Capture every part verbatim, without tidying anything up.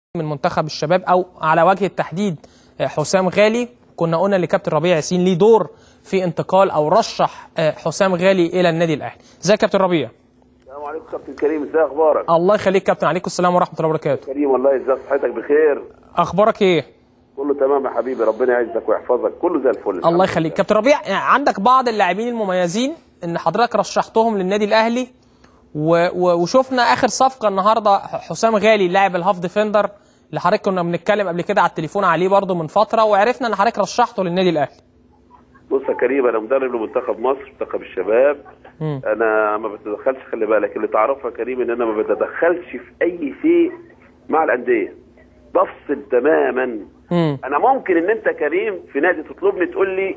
من منتخب الشباب او على وجه التحديد حسام غالي. كنا قلنا لكابتن ربيع ياسين ليه دور في انتقال او رشح حسام غالي الى النادي الاهلي. ازيك يا كابتن ربيع؟ السلام عليكم كابتن كريم، ازي اخبارك؟ الله يخليك كابتن. عليكم السلام ورحمه الله وبركاته. كريم والله ازي صحتك بخير؟ اخبارك ايه؟ كله تمام يا حبيبي، ربنا يعزك ويحفظك، كله زي الفل. الله يخليك كابتن ربيع. عندك بعض اللاعبين المميزين ان حضرتك رشحتهم للنادي الاهلي و... و... وشفنا اخر صفقه النهارده حسام غالي لاعب الهاف ديفندر اللي حضرتك كنا بنتكلم قبل كده على التليفون عليه برضه من فتره، وعرفنا ان حضرتك رشحته للنادي الاهلي. بص يا كريم، انا مدرب لمنتخب مصر، منتخب الشباب. م. انا ما بتدخلش، خلي بالك اللي تعرفه يا كريم ان انا ما بتدخلش في اي شيء مع الانديه، بفصل تماما. م. انا ممكن ان انت كريم في نادي تطلبني تقول لي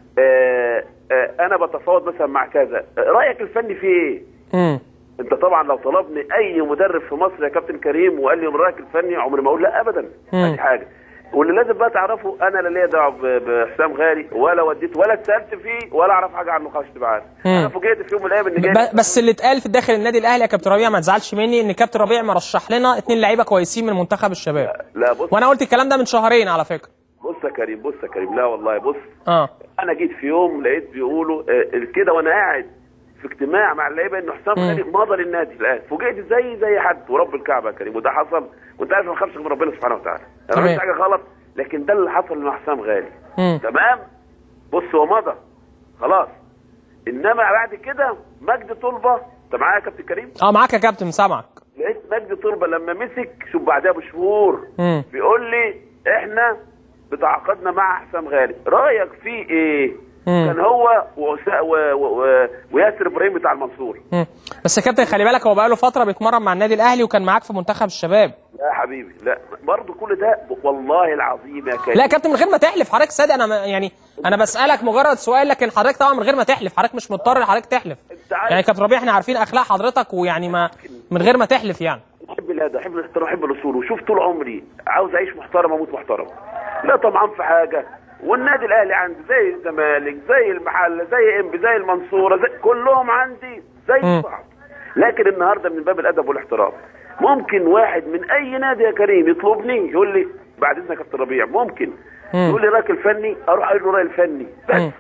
آآ آآ انا بتفاوض مثلا مع كذا، رايك الفني في ايه؟ م. انت طبعا لو طلبني اي مدرب في مصر يا كابتن كريم وقال لي رايك الفني، عمري ما اقول لا ابدا. دي حاجه. واللي لازم بقى تعرفه، انا لا ليا دعوه بحسام غالي ولا وديت ولا اتسالت فيه ولا اعرف حاجه عنه خالص. تبقى انا فوجئت في يوم من الايام ان جاي. بس اللي اتقال في داخل النادي الاهلي يا كابتن ربيع، ما تزعلش مني، ان كابتن ربيع مرشح لنا اثنين لعيبه كويسين من منتخب الشباب. لا, لا بص، وانا قلت الكلام ده من شهرين على فكره. بص يا كريم، بص يا كريم، لا والله بص. اه انا جيت في يوم لقيت بيقولوا آه كده وانا قاعد في اجتماع مع اللعيبه ان حسام غالي مضى للنادي الان. فوجئت زي زي حد ورب الكعبه يا كريم، وده حصل. وانت عارف ما بخافش من ربنا سبحانه وتعالى، انا ما عملتش حاجه غلط، لكن ده اللي حصل مع حسام غالي. مم. تمام. بص هو مضى خلاص، انما بعد كده مجدي طلبه. انت معايا يا كابتن كريم؟ اه معاك يا كابتن، سامعك. لقيت مجدي طلبه لما مسك، شوف بعدها بشهور بيقول لي احنا بتعاقدنا مع حسام غالي، رايك فيه ايه؟ مم. كان هو ووسا... و... و... و... وياسر ابراهيم بتاع المنصور. مم. بس يا كابتن خلي بالك، هو بقاله فتره بيتمرن مع النادي الاهلي وكان معاك في منتخب الشباب. لا يا حبيبي، لا برضه كل ده والله العظيم يا كريم. لا يا كابتن من غير ما تحلف، حضرتك صادق. انا يعني انا بسالك مجرد سؤال، لكن حضرتك طبعا من غير ما تحلف، حضرتك مش مضطر حضرتك تحلف. يعني كابتن ربيع احنا عارفين اخلاق حضرتك، ويعني ما من غير ما تحلف يعني. بحب الادب، بحب الاحترام، بحب الاصول، وشوف طول عمري عاوز اعيش محترم اموت محترم، لا طمعان في حاجه. والنادي الاهلي عندي زي الزمالك، زي المحله، زي انبي، زي المنصوره، زي كلهم عندي زي بعض. لكن النهارده من باب الادب والاحترام، ممكن واحد من اي نادي يا كريم يطلبني يقول لي بعد اذنك يا كابتن ربيع، ممكن مم. يقول لي رايك الفني، اروح اقول له رايي الفني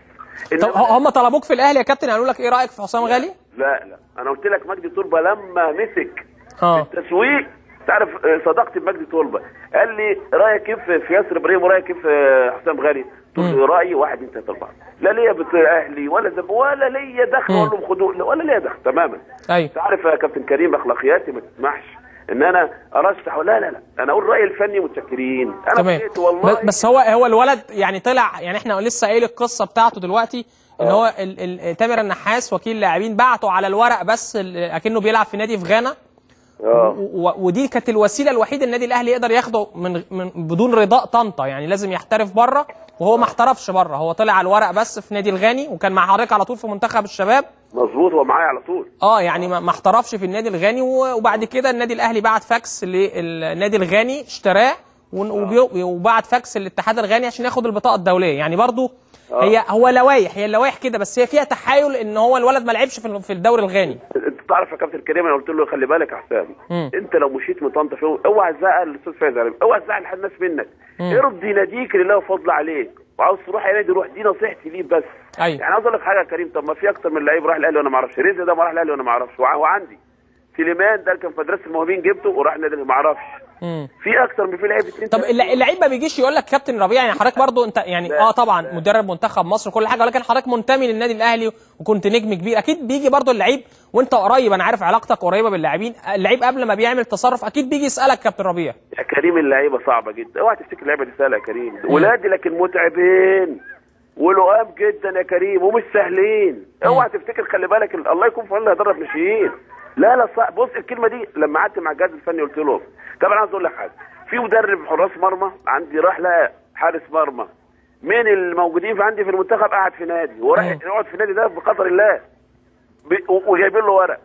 بس. طب هم طلبوك في الاهلي يا كابتن قالوا لك ايه رايك في حسام غالي؟ لا لا، انا قلت لك مجدي طلبه لما مسك اه التسويق، تعرف صداقتي بمجدي طلبه، قال لي رايك كيف في ياسر ابراهيم ورايك كيف في حسام غالي؟ قلت له رايي واحد اثنين ثلاثه اربعه، لا ليا اهلي ولا زب ولا ليا دخل اقول لهم خدوه، ولا ليا دخل تماما. ايوه تعرف يا كابتن كريم اخلاقياتي ما تسمحش ان انا ارشح، لا لا لا، انا اقول رايي الفني متشكرين. انا بقيت والله. بس هو هو الولد يعني طلع، يعني احنا لسه قايل القصه بتاعته دلوقتي ان هو ال ال تامر النحاس وكيل لاعبين بعته على الورق بس اكنه بيلعب في نادي في غانا. اه ودي كانت الوسيله الوحيده النادي الاهلي يقدر ياخده من, من بدون رضاء طنطا، يعني لازم يحترف بره، وهو ما احترفش بره، هو طلع على الورق بس في نادي الغاني، وكان مع حضرتك على طول في منتخب الشباب. مظبوط، هو معايا على طول. اه يعني ما احترفش في النادي الغاني، وبعد كده النادي الاهلي بعت فاكس للنادي الغاني اشتراه، وبعت فاكس للاتحاد الغاني عشان ياخد البطاقه الدوليه. يعني برضو آه. هي هو لوايح، هي اللوايح كده، بس هي فيها تحايل ان هو الولد ما لعبش في في الدوري الغاني. انت تعرف يا كابتن كريم، انا قلت له خلي بالك يا حسام، انت لو مشيت من طنطا فيه اوعى تزعل الاستاذ فايز، اوعى تزعل الناس منك، ارضي ناديك اللي له فضل عليك، وعاوز تروح اي نادي روح، دي نصيحتي ليه بس. أيوة. يعني عاوز اقول لك حاجه يا كريم، طب ما في اكتر من لعيب راح الاهلي وانا ما اعرفش، رزق ده ما راح الاهلي وانا ما اعرفش، وعندي سليمان ده كان في مدرسه الموهوبين جبته وراح النادي ما اعرفش. في اكتر من في لعيب اثنين. طب اللعيب ما بيجيش يقول لك كابتن ربيع، يعني حضرتك برضو انت يعني اه طبعا لا. مدرب منتخب مصر وكل حاجه، ولكن حضرتك منتمي للنادي الاهلي وكنت نجم كبير، اكيد بيجي برضو اللعيب وانت قريب، انا عارف علاقتك قريبه باللاعبين، اللعيب قبل ما بيعمل تصرف اكيد بيجي يسالك كابتن ربيع. يا كريم اللعيبه صعبه جدا، اوعى تفتكر اللعيبه دي سهله يا كريم، ولادي لكن متعبين ولقام جدا يا كريم ومش سهلين، اوعى تفتكر، خلي بالك الله يكون في عون اللي هيدرب ناشئين. لا لا صح. بص الكلمه دي لما قعدت مع الجهاز الفني قلت لهم، طبعا عايز اقول لك حاجه، في مدرب حراس مرمى عندي راح لقى حارس مرمى من الموجودين في عندي في المنتخب قاعد في نادي، وراح يقعد في النادي ده بقدر الله وجايبين له ورق.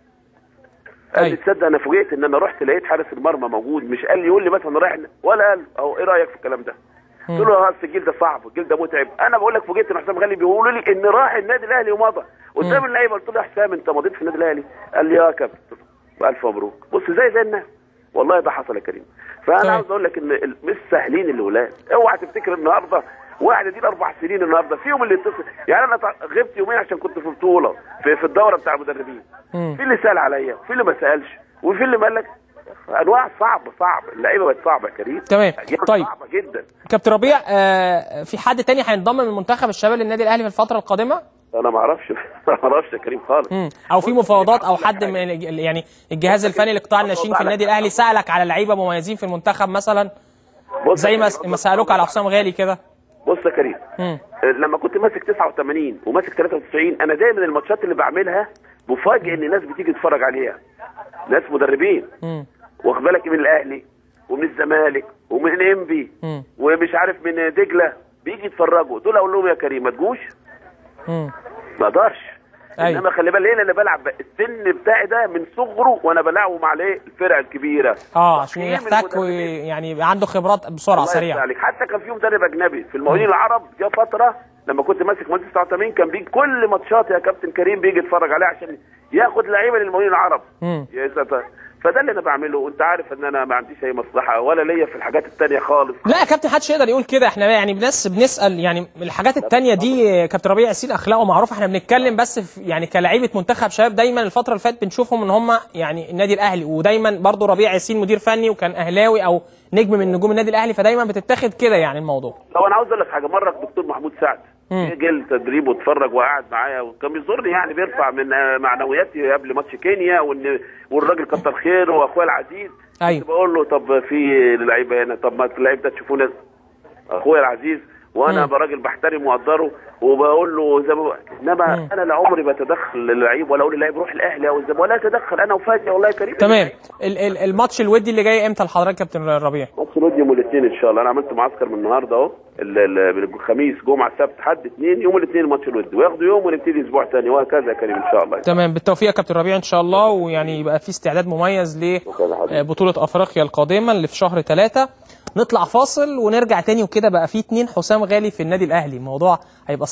قال لي تصدق انا فوجئت ان انا رحت لقيت حارس المرمى موجود، مش قال لي يقول لي مثلا رايح ولا قال اهو ايه رايك في الكلام ده؟ قلت له اصل الجيل ده صعب، الجيل ده متعب. انا بقول لك فوجئت ان حسام غالي بيقولوا لي ان راح النادي الاهلي ومضى قدام اللعيبه. قلت له يا حسام انت مضيت في النادي الاهلي؟ قال لي اه يا كابتن. الف مبروك. بص زي زي الناس، والله ده حصل يا كريم. فانا عاوز اقول لك ان مش سهلين الاولاد. اوعى تفتكر النهارده واحد دي الاربع سنين النهارده فيهم اللي اتصل. يعني انا غبت يومين عشان كنت في بطوله في, في الدوره بتاع المدربين. مم. في اللي سال عليا، في اللي ما سالش، وفي اللي قال لك انواع صعبه صعبه، اللعيبه بقت صعبه يا كريم. تمام. طيب صعبه جدا. كابتن ربيع، آه في حد تاني هينضم من منتخب الشباب للنادي الاهلي في الفتره القادمه؟ انا ما اعرفش ما اعرفش يا كريم خالص. مم. او في مفاوضات او حد من يعني الجهاز الفني لقطاع الناشئين في النادي الاهلي سالك على لعيبه مميزين في المنتخب مثلا؟ زي ما سالوك على حسام غالي كده. بص يا كريم، مم. لما كنت ماسك تسعة وثمانين وماسك ثلاثة وتسعين انا دايما الماتشات اللي بعملها مفاجئ ان الناس بتيجي تتفرج عليها، ناس مدربين واخد بالك من الاهلي ومن الزمالك ومن انبي ومش عارف من دجله بيجي يتفرجوا، دول اقول لهم يا كريم ما تجوش. ما اقدرش. أيوة. انما خلي بالك انا اللي بلعب السن بتاعي ده من صغره وانا بلعبه مع الايه الفرق الكبيره اه عشان يحتك ويعني يبقى عنده خبرات بسرعه سريعه. حتى كان في مدرب اجنبي في المقاولين العرب جه فتره لما كنت ماسك مهندس تسعة وثمانين كان بيجي كل ماتشات يا كابتن كريم بيجي يتفرج عليها عشان ياخد لعيبه للمقاولين العرب. يا ساتر. فده اللي انا بعمله، وانت عارف ان انا ما عنديش اي مصلحه ولا ليا في الحاجات الثانيه خالص. لا يا كابتن محدش يقدر يقول كده، احنا يعني بناس بنسال يعني الحاجات الثانيه دي. كابتن ربيع ياسين اخلاقه معروفه، احنا بنتكلم بس في يعني كلاعيبه منتخب شباب دايما الفتره اللي فاتت بنشوفهم ان هم يعني النادي الاهلي، ودايما برضو ربيع ياسين مدير فني وكان اهلاوي او نجم من نجوم النادي الاهلي، فدايما بتتاخد كده يعني الموضوع. طب انا عاوز اقول لك حاجه، مره الدكتور محمود سعد جه التدريب واتفرج وقعد معايا وكان بيزورني يعني بيرفع من معنوياتي قبل ماتش كينيا، وان والراجل كتر خيره واخويا العزيز. ايوه. بقول له طب في لعيبه هنا، طب ما اللعيب ده تشوفوه اخويا العزيز وانا براجل بحترم واقدره وبقول له زي ما انما انا لا عمري بتدخل اللعيب ولا اقول للعيب روح الاهلي او الزمالك ولا اتدخل انا وفاتي والله يا كريم. تمام. الماتش الودي اللي جاي امتى لحضرتك كابتن ربيع؟ ماتش الودي يوم الاثنين ان شاء الله. انا عملت معسكر من النهارده اهو، الخميس جمعه سبت حد اثنين، يوم الاثنين الماتش الودي وياخدوا يوم ونبتدي اسبوع ثاني وهكذا يا كريم ان شاء الله. تمام. بالتوفيق يا كابتن ربيع ان شاء الله، ويعني يبقى في استعداد مميز لبطوله افريقيا القادمه اللي في شهر ثلاثة. نطلع فاصل ونرجع تاني وكده بقى في اتنين حسام غالي في النادي الاهلي، الموضوع هيبقى